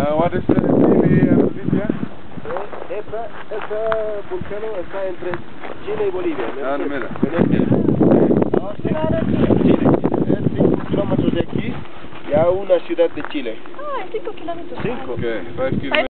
What is Chile and Bolivia? Ese volcano está entre Chile y Bolivia. Mira. Chile. Es 5 kilómetros de aquí y a una ciudad de Chile. Ah, 5 kilómetros. 5. Okay, 5 kilometers.